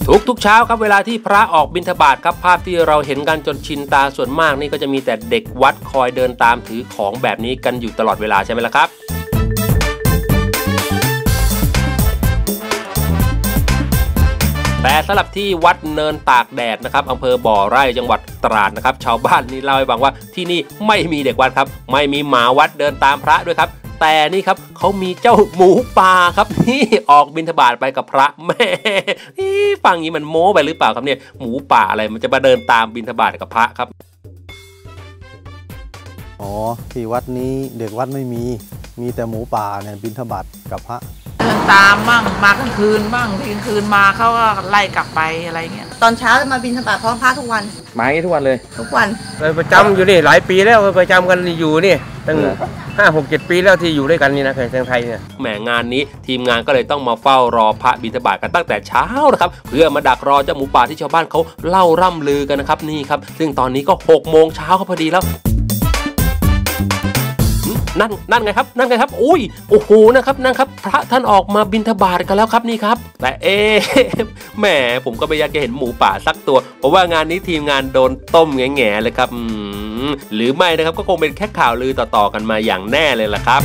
ทุกเช้าครับเวลาที่พระออกบิณฑบาตครับภาพที่เราเห็นกันจนชินตาส่วนมากนี่ก็จะมีแต่เด็กวัดคอยเดินตามถือของแบบนี้กันอยู่ตลอดเวลาใช่ไหมล่ะครับแต่สำหรับที่วัดเนินตากแดดนะครับอำเภอบ่อไร่จังหวัดตราดนะครับชาวบ้านนี่เล่าให้ฟังว่าที่นี่ไม่มีเด็กวัดครับไม่มีหมาวัดเดินตามพระด้วยครับแต่นี่ครับเขามีเจ้าหมูป่าครับนี่ออกบิณฑบาตไปกับพระแม่ฟังนี้มันโม้ไปหรือเปล่าครับเนี่ยหมูป่าอะไรมันจะมาเดินตามบิณฑบาตกับพระครับอ๋อที่วัดนี้เด็กวัดไม่มีแต่หมูป่าเนี่ยบิณฑบาตกับพระเดินตามมั่งมากลางคืนบ้างกลางคืนมาเขาก็ไล่กลับไปอะไรเงี้ยตอนเช้ามาบิณฑบาตพร้อมพระทุกวันมาอย่างนี้ทุกวันเลยทุกวันประจำอยู่นี่หลายปีแล้วประจำกันอยู่นี่ตั้ง5-6-7 ปีแล้วที่อยู่ด้วยกันนี่นะเคยแตงไทยเนี่ยแหมงานนี้ทีมงานก็เลยต้องมาเฝ้ารอพระบิณฑบาตกันตั้งแต่เช้านะครับเพื่อมาดักรอเจ้าหมูป่าที่ชาวบ้านเขาเล่าร่ำลือกันนะครับนี่ครับซึ่งตอนนี้ก็6 โมงเช้าพอดีแล้วนั่นไงครับอุ้ยโอ้โหนะครับพระท่านออกมาบิณฑบาตกันแล้วครับนี่ครับแต่แหมผมก็ไม่อยากจะเห็นหมูป่าสักตัวเพราะว่างานนี้ทีมงานโดนต้มแง่ๆเลยครับหรือไม่นะครับก็คงเป็นแค่ข่าวลือต่อๆกันมาอย่างแน่เลยล่ะครับ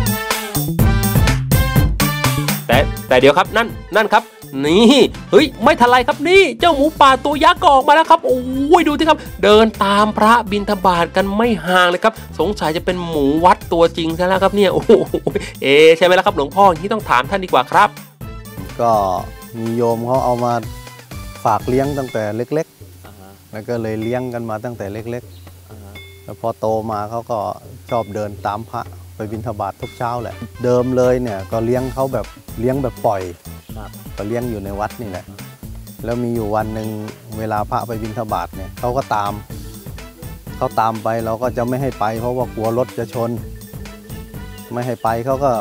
แต่เดี๋ยวครับนั่นครับนี่เฮ้ยไม่ทันไรครับนี่เจ้าหมูป่าตัวยักษ์ก็ออกมาแล้วครับโอ้ยดูที่ครับเดินตามพระบิณฑบาตกันไม่ห่างเลยครับสงสัยจะเป็นหมูวัดตัวจริงซะแล้วครับเนี่ยโอ้ใช่ไหมล่ะครับหลวงพ่อที่ต้องถามท่านดีกว่าครับก็มีโยมเขาเอามาฝากเลี้ยงตั้งแต่เล็กๆแล้วก็เลยเลี้ยงกันมาตั้งแต่เล็กๆแล้วพอโตมาเขาก็ชอบเดินตามพระไปบิณฑบาตทุกเช้าแหละเดิมเลยเนี่ยก็เลี้ยงเขาแบบเลี้ยงแบบปล่อยก็เลี้ยงอยู่ในวัดนี่แหละแล้วมีอยู่วันหนึ่งเวลาพระไปบิณฑบาตเนี่ยเขาตามไปเราก็จะไม่ให้ไปเพราะว่ากลัวรถจะชนไม่ให้ไปเขาก็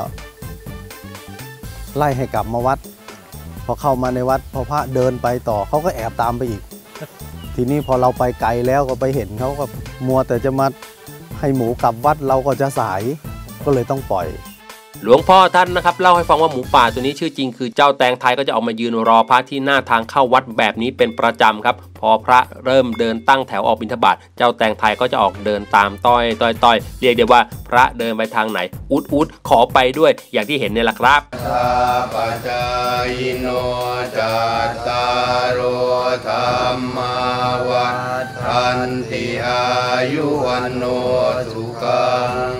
ไล่ให้กลับมาวัดพอเข้ามาในวัดพอพระเดินไปต่อเขาก็แอบตามไปอีกทีนี้พอเราไปไกลแล้วก็ไปเห็นเขาก็มัวแต่จะมาให้หมูกลับวัดเราก็จะสายก็เลยต้องปล่อยหลวงพ่อท่านนะครับเล่าให้ฟังว่าหมูป่าตัวนี้ชื่อจริงคือเจ้าแตงไทยก็จะออกมายืนรอพระที่หน้าทางเข้าวัดแบบนี้เป็นประจำครับพอพระเริ่มเดินตั้งแถวออกบิณฑบาตเจ้าแตงไทยก็จะออกเดินตามต้อยเรียกได้ว่าพระเดินไปทางไหนอุดขอไปด้วยอย่างที่เห็นเนี่ยแหละครับปัจจายโนจัตตารโอธรรมาวัฏทันติอายุวันโนสุขัง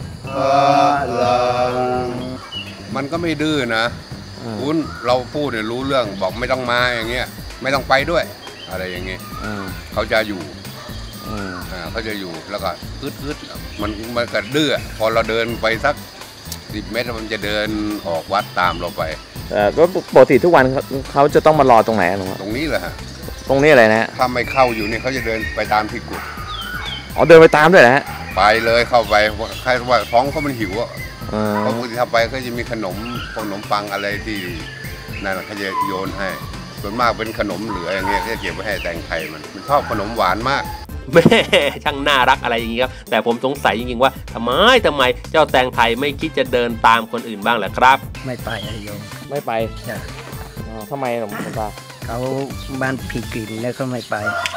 มันก็ไม่ดื้อนะคุณเราพูดเนี่ยรู้เรื่องบอกไม่ต้องมาอย่างเงี้ยไม่ต้องไปด้วยอะไรอย่างเงี้ยเขาจะอยู่เขาจะอยู่แล้วก็อึดมันก็ดื้อพอเราเดินไปสัก10 เมตรมันจะเดินออกวัดตามเราไปก็ปกติทุกวันเขาจะต้องมารอตรงไหนลุงตรงนี้แหละฮะตรงนี้อะไรนะถ้าไม่เข้าอยู่เนี่ยเขาจะเดินไปตามที่กุฏอ๋อเดินไปตามด้วยนะฮะไปเลยเข้าไปใครว่าท้องเขามันหิวอ่ะเพราะบางทีทำไปก็จะมีขนมปังอะไรที่นั่นเขาจะโยนให้ส่วนมากเป็นขนมเหลืออย่างเงี้ยที่เก็บไว้ให้แตงไทยมันชอบขนมหวานมากแม่ช่างน่ารักอะไรอย่างงี้ครับแต่ผมสงสัยจริงๆว่าทำไมเจ้าแตงไทยไม่คิดจะเดินตามคนอื่นบ้างล่ะครับไม่ไปโยมไม่ไปทำไมหลวงพ่อเขาบ้านผีกลิ่นแล้วก็ไม่ไป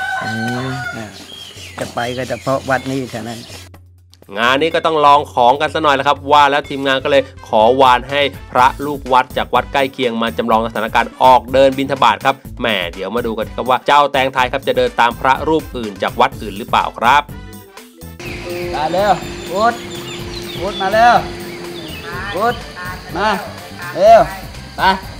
จะไปก็เฉพาะวัดนี้เท่านั้นงานนี้ก็ต้องลองของกันซะหน่อยแล้วครับว่าแล้วทีมงานก็เลยขอวานให้พระลูกวัดจากวัดใกล้เคียงมาจำลองสถานการณ์ออกเดินบิณฑบาตครับแหมเดี๋ยวมาดูกันครับว่าเจ้าแตงไทยครับจะเดินตามพระรูปอื่นจากวัดอื่นหรือเปล่าครับมาเร็วพุทมาเร็วพุทมาเร็วไป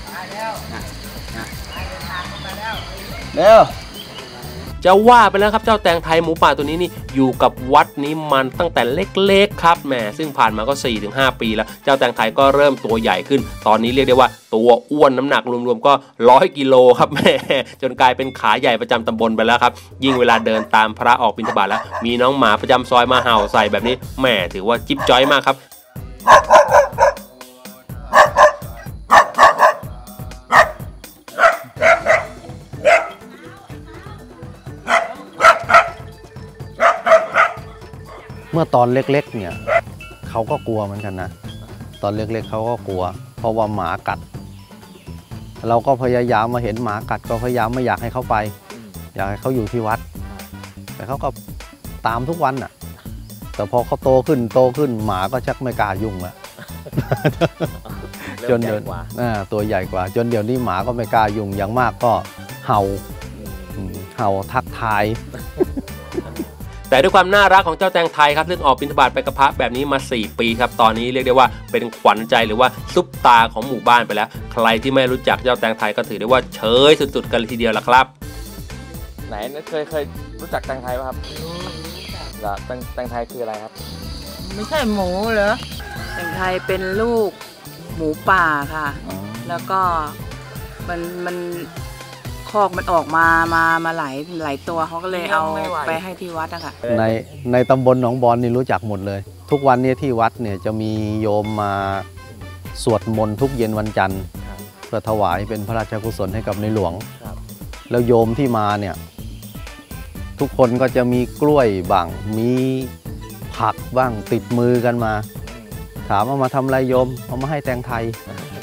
เร็วจะว่าไปแล้วครับเจ้าแตงไทยหมูป่าตัวนี้นี่อยู่กับวัดนี้มันตั้งแต่เล็กๆครับแหมซึ่งผ่านมาก็ 4-5 ปีแล้วเจ้าแตงไทยก็เริ่มตัวใหญ่ขึ้นตอนนี้เรียกได้ว่าตัวอ้วนน้ำหนักรวมๆก็100 กิโลครับแหมจนกลายเป็นขาใหญ่ประจำตำบลไปแล้วครับยิ่งเวลาเดินตามพระออกบิณฑบาตแล้วมีน้องหมาประจำซอยมาเห่าใส่แบบนี้แหมถือว่าจิ๊บจ้อยมากครับเมื่อตอนเล็กๆเนี่ยเขาก็กลัวเหมือนกันนะตอนเล็กๆเขาก็กลัวเพราะว่าหมากัดเราก็พยายามมาเห็นหมากัดก็พยายามไม่อยากให้เขาไป อยากให้เขาอยู่ที่วัด แต่เขาก็ตามทุกวันอ่ะแต่พอเขาโตขึ้นหมาก็ชักไม่กล้ายุ่งละจนเดี๋ยวตัวใหญ่กว่าจนเดี๋ยวนี้หมาก็ไม่กล้ายุ่งอย่างมากก็เห่าทักทายแต่ด้วยความน่ารักของเจ้าแตงไทยครับซึ่งออกบิณฑบาตไปกับพระแบบนี้มา4 ปีครับตอนนี้เรียกได้ว่าเป็นขวัญใจหรือว่าซุปตาของหมู่บ้านไปแล้วใครที่ไม่รู้จักเจ้าแตงไทยก็ถือได้ว่าเฉยสุดๆกันเลยทีเดียวละครับไหนเคยรู้จักแตงไทยป่ะครับแล้วแตงไทยคืออะไรครับไม่ใช่หมูเหรอแตงไทยเป็นลูกหมูป่าค่ะแล้วก็มันคอกมันออกมาหลายตัวเขาก็เลยเอาไปให้ที่วัดนะคะในตำบลหนองบอนนี่รู้จักหมดเลยทุกวันนี้ที่วัดเนี่ยจะมีโยมมาสวดมนต์ทุกเย็นวันจันทร์เพื่อถวายเป็นพระราชกุศลให้กับในหลวงแล้วโยมที่มาเนี่ยทุกคนก็จะมีกล้วยบ้างมีผักบ้างติดมือกันมาถามว่ามาทำอะไรโยมเอามาให้แตงไทย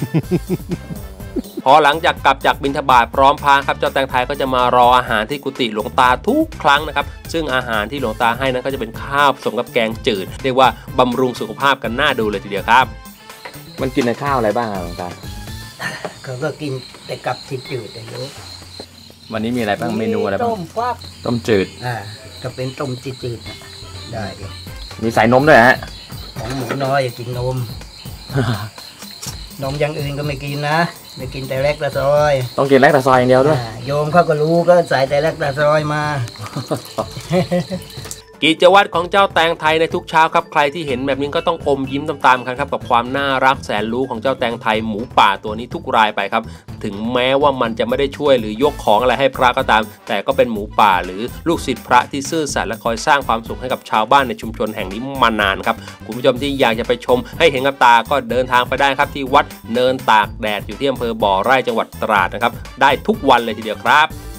พอหลังจากกลับจากบิณฑบาตพร้อมพระครับเจ้าแตงไทยก็จะมารออาหารที่กุฏิหลวงตาทุกครั้งนะครับซึ่งอาหารที่หลวงตาให้นั้นก็จะเป็นข้าวผสมกับแกงจืดเรียกว่าบำรุงสุขภาพกันน่าดูเลยทีเดียวครับมันกินในข้าวอะไรบ้างหลวงตาเขาก็กินแต่กับที่จืดแต่เยอะวันนี้มีอะไรบ้างเมนูอะไรบ้างต้มจืดก็เป็นต้มจืดได้มีใส่นมด้วยฮะของหมูน้อยกินนม นมอย่างอื่นก็ไม่กินนะไม่กินแต่แลคตาซอยต้องกินแลคตาซอยอย่างเดียวด้วยโยมเขาก็รู้ก็ใส่แต่แลคตาซอยมากิจวัตรของเจ้าแตงไทยในทุกเช้าครับใครที่เห็นแบบนี้ก็ต้องอมยิ้มตามๆกันครับกับความน่ารักแสนรู้ของเจ้าแตงไทยหมูป่าตัวนี้ทุกรายไปครับถึงแม้ว่ามันจะไม่ได้ช่วยหรือยกของอะไรให้พระก็ตามแต่ก็เป็นหมูป่าหรือลูกศิษย์พระที่ซื่อสัตย์และคอยสร้างความสุขให้กับชาวบ้านในชุมชนแห่งนี้มานานครับคุณผู้ชมที่อยากจะไปชมให้เห็นกับตาก็เดินทางไปได้ครับที่วัดเนินตากแดดอยู่ที่อำเภอบ่อไร่จังหวัดตราดนะครับได้ทุกวันเลยทีเดียวครับ